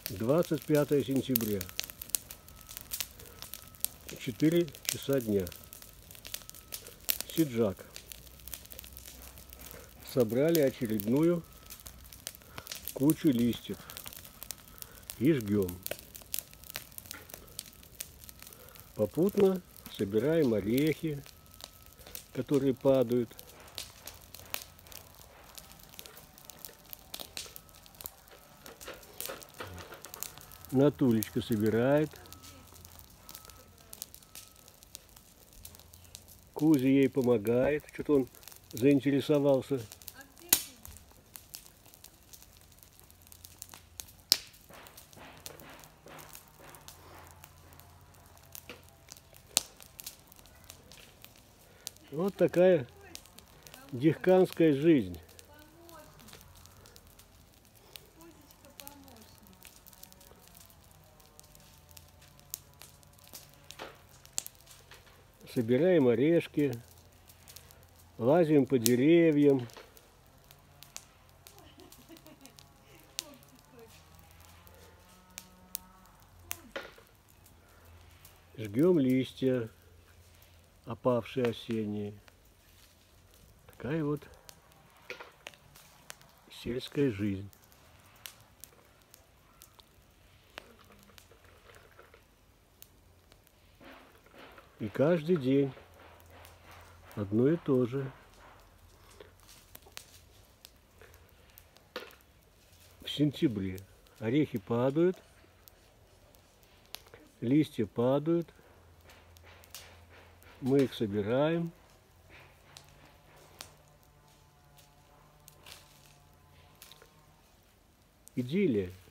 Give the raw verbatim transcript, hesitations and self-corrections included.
двадцать пятое сентября, четыре часа дня. Сиджак. Собрали очередную кучу листьев и жгем. Попутно собираем орехи, которые падают. Натулечка собирает. Кузя ей помогает. Что-то он заинтересовался. Вот такая дихканская жизнь. Собираем орешки, лазим по деревьям. Жгем листья, опавшие осенние. Такая вот сельская жизнь. И каждый день одно и то же. В сентябре орехи падают, листья падают, мы их собираем. Идиллия.